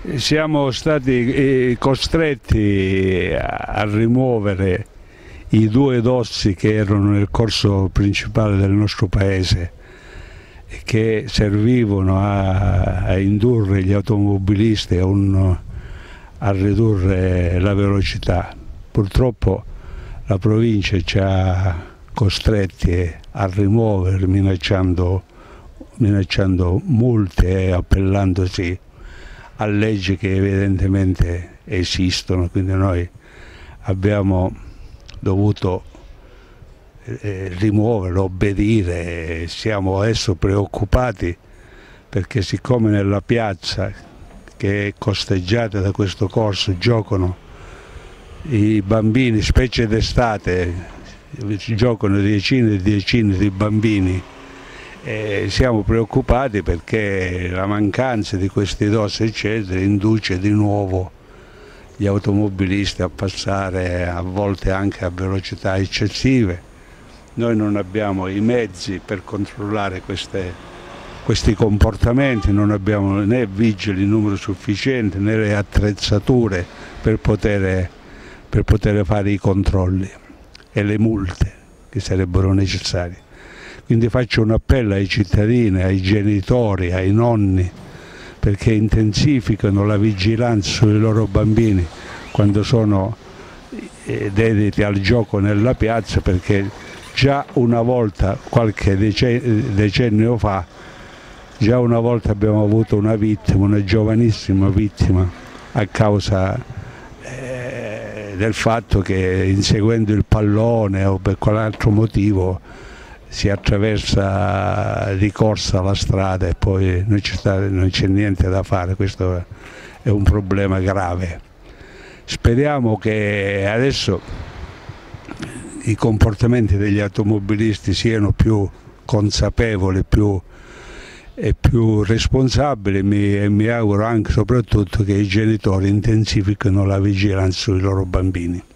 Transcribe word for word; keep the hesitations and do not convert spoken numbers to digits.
Siamo stati eh, costretti a, a rimuovere i due dossi che erano nel corso principale del nostro paese e che servivano a, a indurre gli automobilisti a, un, a ridurre la velocità. Purtroppo la provincia ci ha costretti a rimuovere minacciando, minacciando multe e appellandosi a leggi che evidentemente esistono, quindi noi abbiamo dovuto eh, rimuoverlo, obbedire, siamo adesso preoccupati perché siccome nella piazza che è costeggiata da questo corso giocano i bambini, specie d'estate, giocano decine e decine di bambini. E siamo preoccupati perché la mancanza di questi dossi eccetera induce di nuovo gli automobilisti a passare a volte anche a velocità eccessive. Noi non abbiamo i mezzi per controllare queste, questi comportamenti, non abbiamo né vigili in numero sufficiente né le attrezzature per poter, per poter fare i controlli e le multe che sarebbero necessarie. Quindi faccio un appello ai cittadini, ai genitori, ai nonni, perché intensificano la vigilanza sui loro bambini quando sono dediti al gioco nella piazza, perché già una volta, qualche decennio fa, già una volta abbiamo avuto una vittima, una giovanissima vittima, a causa eh, del fatto che inseguendo il pallone o per quale altro motivo si attraversa di corsa la strada e poi non c'è niente da fare. Questo è un problema grave. Speriamo che adesso i comportamenti degli automobilisti siano più consapevoli più, e più responsabili e mi, e mi auguro anche soprattutto che i genitori intensifichino la vigilanza sui loro bambini.